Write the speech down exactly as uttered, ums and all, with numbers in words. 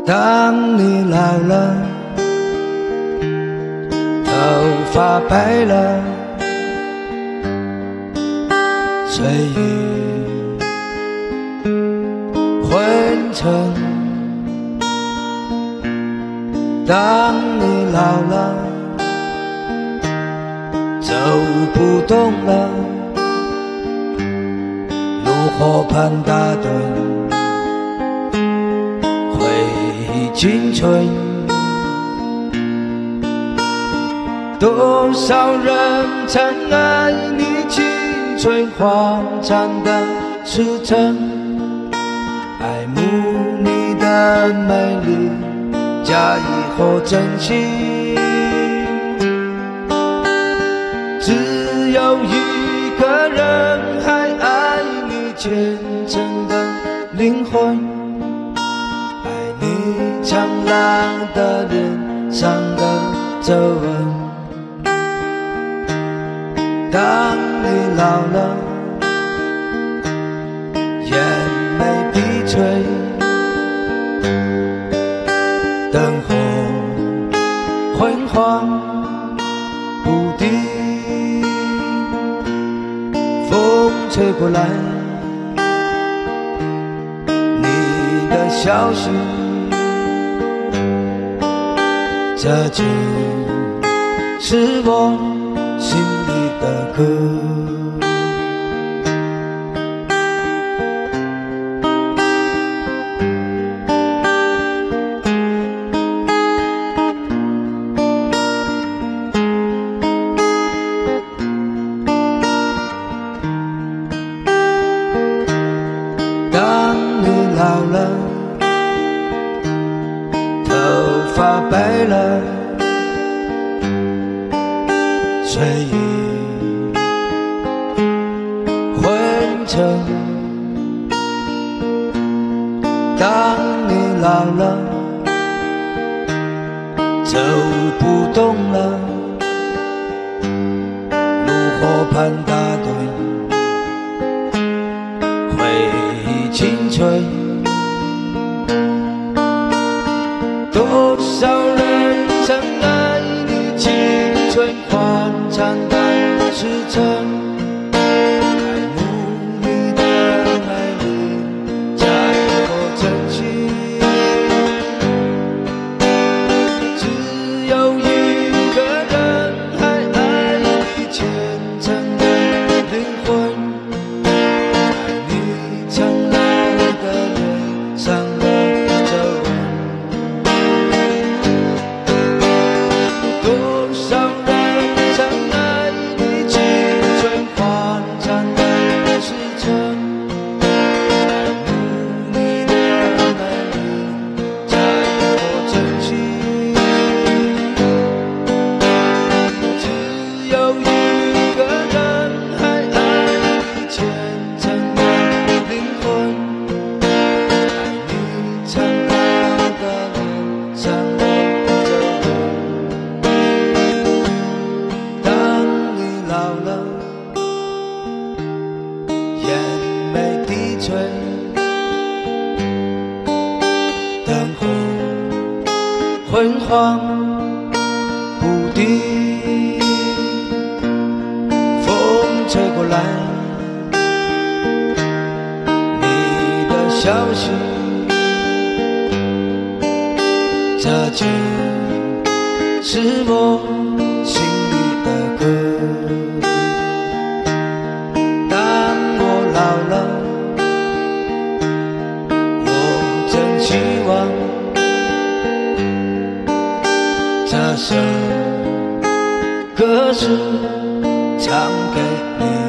当你老了，头发白了，岁月昏沉。当你老了，走不动了，炉火旁打盹，回忆青春。多少人曾爱你青春欢畅的时辰，爱慕你的美丽，假意或真心。只有一个人还爱你虔诚的灵魂，爱你苍老的脸上的皱纹。当你老了，眼眉低垂，灯火昏黄不定，风吹过来，你的消息，这就是我心里的歌。当你老了，头发白了，岁月昏沉。当你老了，走不动了，炉火旁打盹，回忆青春。多少人曾爱你青春欢畅的时辰，爱慕你的美丽，假意或真心。只有一个人还爱你虔诚的灵魂，爱你苍老的脸上的皱纹。多少人曾爱你青春欢畅的时辰，爱慕你的美丽，假意或真心。只有一个人还爱你虔诚的灵魂，爱你苍老的脸上的皱纹。当你老了，眼眉低垂，灯火昏黄不定，风吹过来，你的消息，这就是我心里的歌。当我老了，我真希望这首歌是唱给你。